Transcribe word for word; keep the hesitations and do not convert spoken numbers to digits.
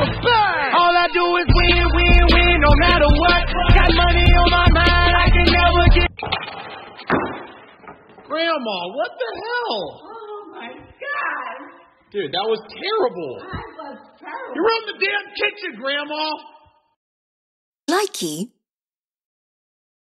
bang. All I do is win, win, win, no matter what. Got money on my mind, I can never get. Grandma, what the hell? Oh my God. Dude, that was terrible. That was terrible. You're in the damn kitchen, Grandma. Likey